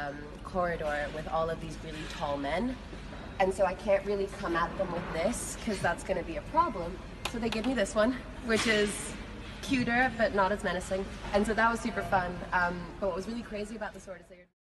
corridor with all of these really tall men. And so I can't really come at them with this because that's going to be a problem. So they give me this one, which is cuter but not as menacing. And so that was super fun. But what was really crazy about the sword is